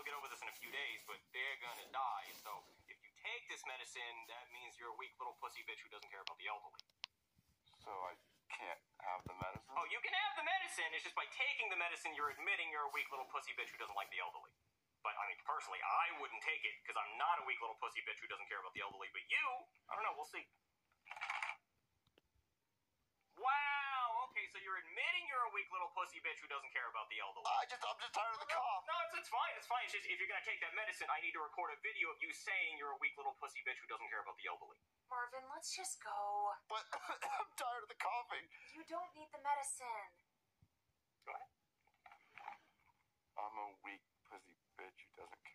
they'll get over this in a few days, but they're gonna die. So if you take this medicine, that means you're a weak little pussy bitch who doesn't care about the elderly. So I can't have the medicine? Oh, you can have the medicine. It's just by taking the medicine, you're admitting you're a weak little pussy bitch who doesn't like the elderly. But, I mean, personally, I wouldn't take it because I'm not a weak little pussy bitch who doesn't care about the elderly. But you, I don't know, we'll see. Wow, okay, so you're admitting you're a weak little pussy bitch who doesn't care about the elderly. I'm just tired of the cough. No, it's fine, it's fine. It's just, if you're gonna take that medicine, I need to record a video of you saying you're a weak little pussy bitch who doesn't care about the elderly. Marvin, let's just go. But I'm tired of the coughing. You don't need the medicine. Go ahead. I'm a weak pussy bitch who doesn't care.